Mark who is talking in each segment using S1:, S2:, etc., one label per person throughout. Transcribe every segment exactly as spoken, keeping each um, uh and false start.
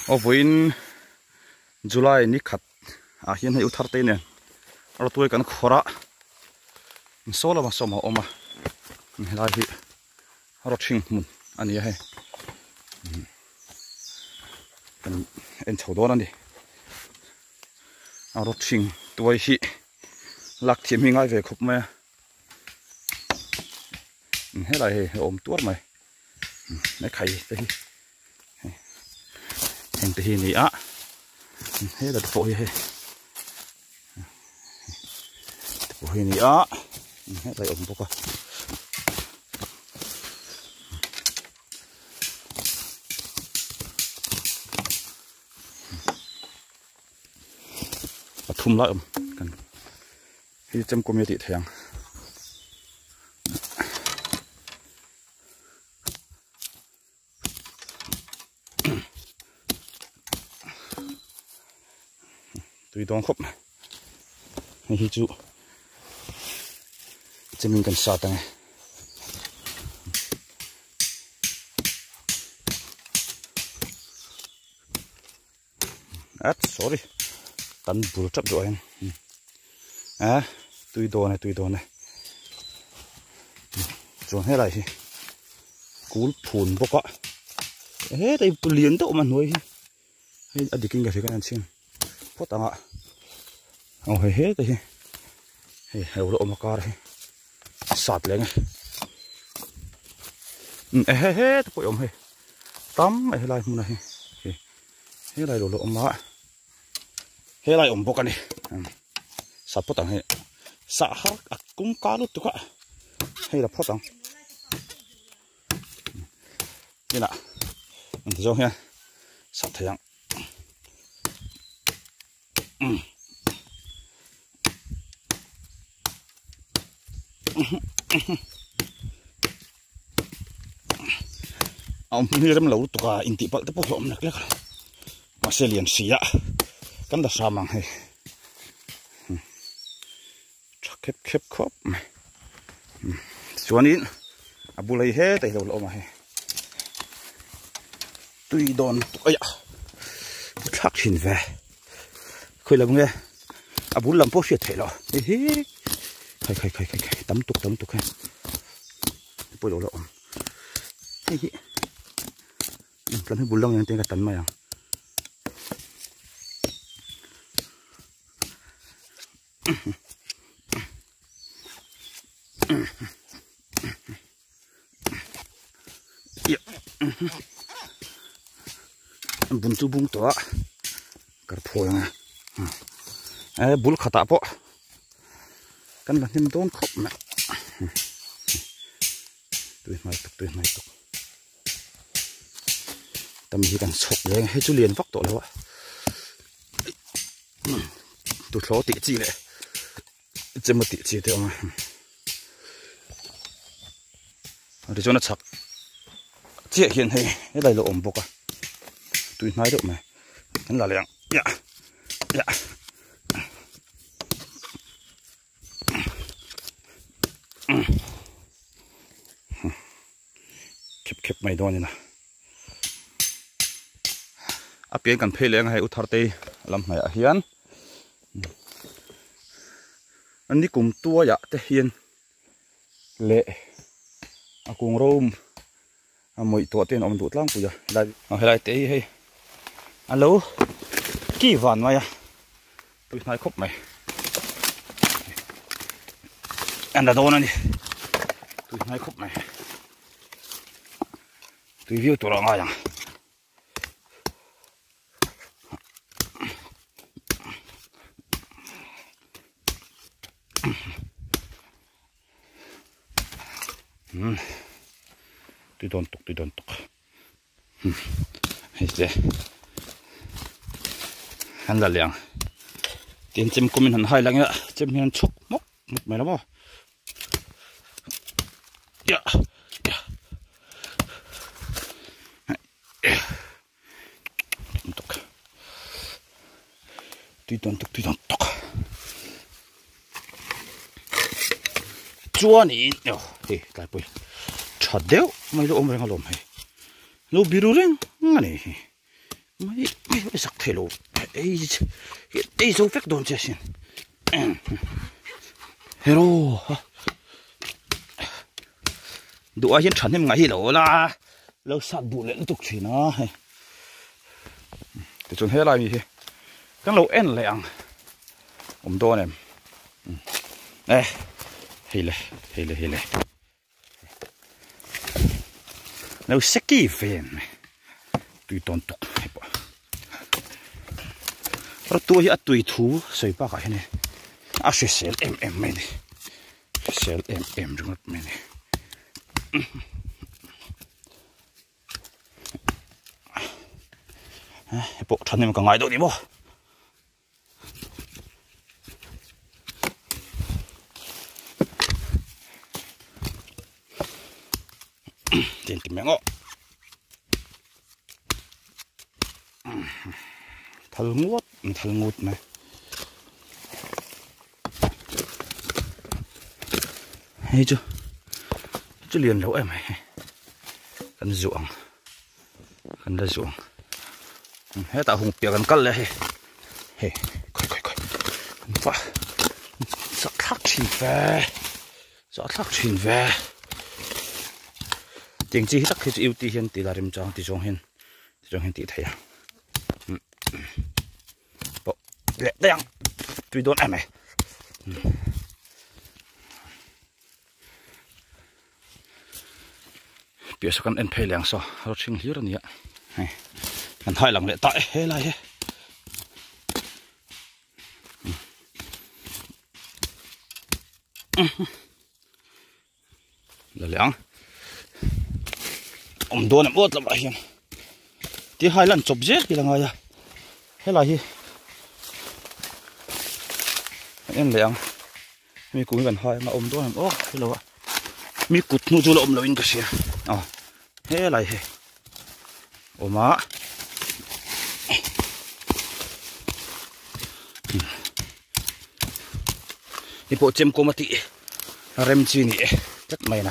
S1: ở với July ní khát à hiện hay uthar tây nè ở tuổi cần khora số là mà số mà ôm mà lại thì ở trên mun anh ấy hay anh anh chầu đó đi ở trên tuổi thì lạc thiểm hình ai về khúc mà hết lại ôm tuốt mày nó khai thế anh thế này á hết là phổi hết phổi này á hết lại ôm bốc à thum lại ôm cần khi chăm công nghệ thèng tùy đón khóc hay hi chú cho mình cần sạt này at sorry tấn bùa chấp rồi anh à tùy đồ này tùy đồ này rồi hết lại thì cú phun bốc ạ hết đây liền đâu mà nuôi hay ở đi kinh cái cái này xem phốt tăng ạ ông hay hết đây hay heo độ mà cao đây sạt lên này hết hết bụi ông hay tắm này lại một này hết lại đổ lộ ông ạ hết lại ông bốc anh đi sạt phốt tăng hay sạ hắc cũng cá luôn tụi ạ hay là phốt tăng đây nè mình thấy không nha sạt thấy không ông như làm lâu tụi cả inti bal tập hộp nè cái mà xe liền xì ạ căn đặt sao mang hay khép khép khốp xuống in abu lấy hết tay đầu lỗ mà hay tùy đòn ơi ạ khắc hình về khơi là nghe abu làm phố xịt thế rồi khai khai khai khai tắm tục tắm tục hay bôi đầu lỗ cái gì lần thứ bùn lông yang tên là tấn mày à bùn chú bùn to cả phôi nha à bùn khata po kan là thêm đốn khóc mẹ tụi mày tục tụi mày tục tầm gì càng sọc lên hết chú liền vóc tổ đâu ạ tụi khó tỉ chi này chỉ một tỉ chi thôi mà để cho nó sọc chia hiện hay cái này là ổn bốc à tụi nói được mà cái là lẹng dạ dạ khép khép mày đó như nào à biển cần phê lên hay uthar tây làm này à hiền anh đi cùng tua dạ tây hiền lệ à cùng rôm à mỗi tua tiền ông tụt lắm bây giờ lại à hay lại tây hay alo kỳ vạn mày à tôi nói khóc mày anh đã đâu này tôi nói khóc mày tôi view tụi nó ngay à tôi đón tục tôi đón tục hay thế hắn là liền tiền chim của mình hắn hai lần nữa chim mình chúc mốc một mày lắm à dạ dạ tục tôi đón tục tôi đón tục chúa nhỉ nhở hey lại bơi chặt đéo mày lo ôm răng lồm hay lo biru răng ngay này mấy mấy sặc thề lộ ấy ấy số phép đồn chết xin hello đũa hiện trần em ngay lỗ là lâu sạt bụi liên tục chỉ nó thì chúng hết lại gì các lỗ en lẹng ôm to này đây hay là hay là hay là lâu sắc kỳ phèn tùy tôn tục rồi tôi hiện tùy thú xây ba cái này à sẽ sell em em này sell em em trong này này bộ chân em còn ngay đâu đi bộ tiền tìm mẹ ngọ thal ngút thal ngút này hay chưa chứ liền lâu em này cần ruộng cần ra ruộng hết tạo hùng bèo cần cắt lên hey coi coi coi phải sợ thắc chuyện về sợ thắc chuyện về tiếng chỉ thắc thì yêu tí hiện tí là điểm trang tí trong hiện tí trong hiện tí thấy à bộ lẹ đen tùy đốn em này bây giờ con em phê làng sao nó chinh hiếu rồi nhỉ anh hai lần lệ tại hết lại hết là lẽ ông đồn em ớt là vậy hiện thì hai lần chụp giết thì là ngay à hết lại em lẽ mi cũng gần hai mà ông đồn em ớt thế là mi cụt nu du là ông là in cái gì à hết lại hết ôm á cái bộ chim cô mà tị rem chi nè rất mày nè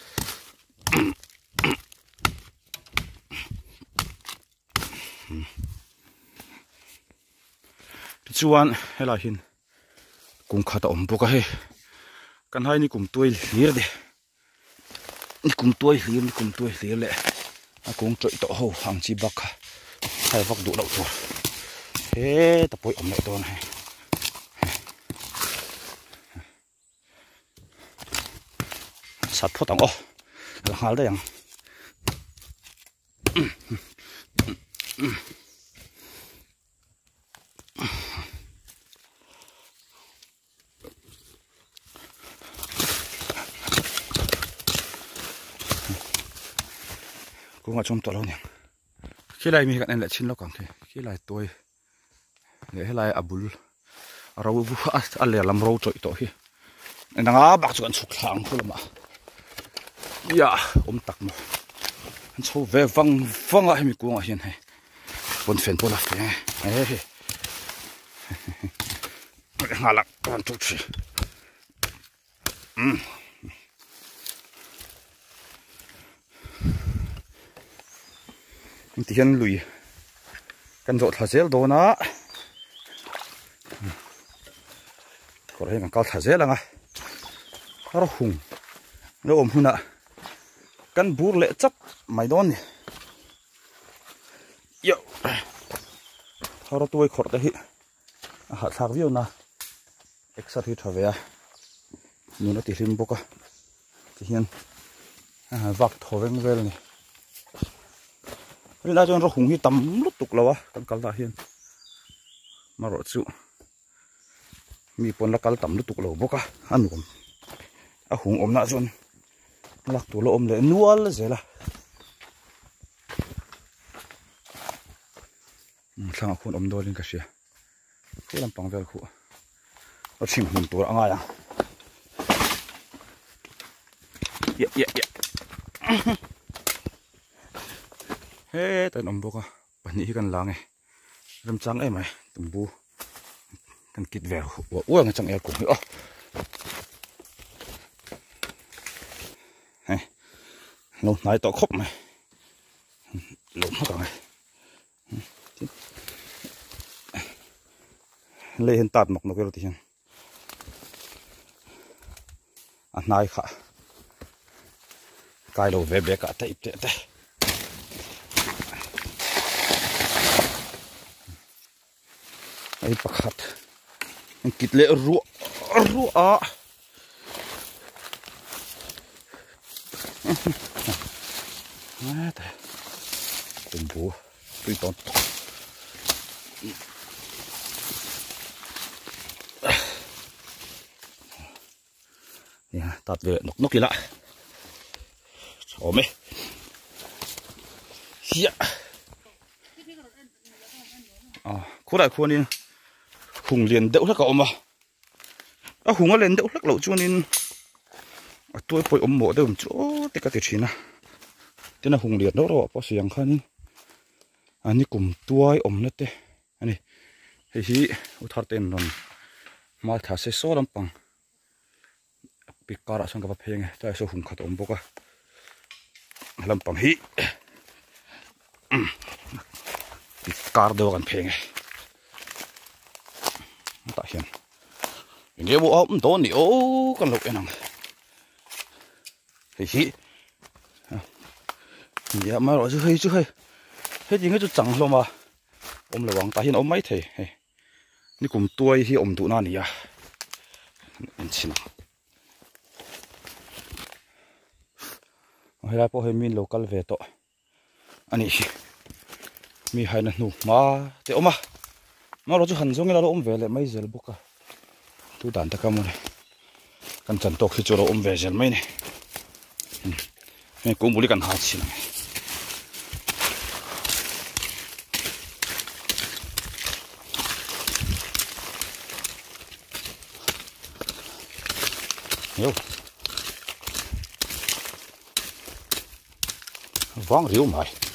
S1: chuan hay là hin cũng khá ổn bốc cái căn hai ni cùng tuổi liệt đi ni cùng tuổi liệt ni cùng tuổi liệt lệ cũng trội tổ hậu hàng chi bạc hay vác đủ đậu thôi thế tập bội ổn lại to này sát phốt tỏng ô là hai đây à cũng ở trong tòa lâu nhỉ khi này mình gặp anh lại chín lâu càng thế khi này tôi để hay là abul rau bu ăn lẻ làm rau trội tổ khi anh đang á bạc chọn sụt hàng thôi mà ya ôm tắc mà anh sâu về văng văng ở mình cũng ở hiện này buồn phiền tôi là thế này ngã lạc toàn chút gì thì hiện lùi cần rộ thả dễ đồ nó có đây là cao thả dễ là ngay nó hùng nó ôm hơn ạ căn bút lệ chấp mày đón nè yo nó tôi khỏi đấy hạt thạc viêu na extra thì trở về nhưng nó chỉ thêm bốc à thì hiện vạc thổi về về này bây giờ cho nó hùng như tắm lúc tục lâu á tắm cá là hiện mà rồi chịu mi pon là cá tắm lúc tục lâu bốc à ăn ôm à hùng ôm nãy chôn lạc tủ ôm lại nuôi là gì là thằng con ôm đôi lên cái gì cái làm bằng về khu nó chìm hùng tủ ăn ai à yeah yeah yeah hey tên ôm bốc à bạn nghĩ cần lắng này làm trắng em mày tụm bu cần kịt vẹo uống cái chẳng em cũng nữa này lâu nay tao khóc mày lộn hết rồi này lấy hiện tạt mọc nó cái rồi anh này khá cái đầu về bé cả tay tay tay ấy bạc hạt anh kít lệ rùa rùa à nè thế cùng bố tôi tốn nha tạt về nóc nóc kia lại ôm đi yeah. À khu đại khu nên hùng liền đậu lắc cậu mà à hùng nó liền đậu lắc lậu cho nên tôi phải ôm mổ đâu chỗ tất cả tiền à thế là hùng liền đó rồi có xiềng khăn anh ấy cùng tôi ôm nhất đấy anh ấy thì hi uthar tên non mà thà sẽ số lắm bằng bị cá ra sang cái bắp heng tại sao hùng khát ôm bốc à làm bằng hi bị cá đâuกันheng tại hiện nếu bộ ôm to nhiều con lục cái nào thì hi giờ mà rồi chứ hơi chứ hơi hết gì hết chút chẳng luôn mà ôm là bằng tại hiện ôm mấy thềนี่กลุ่มตัวที่อมตุนานี่อ่ะอินชินะเฮ้ยพอเห็นมีโลคอลเวทอันนี้มีให้นั่นหนูมาเดี๋ยวมามาเราจะหันส่งให้เราอมเวลไม่เจอบุกอ่ะทุด่านตะกำมันกันจันตกที่จะเราอมเวลไม่เนี่ยนี่กูบุรีกันหาชินะnhiều vắng riu mày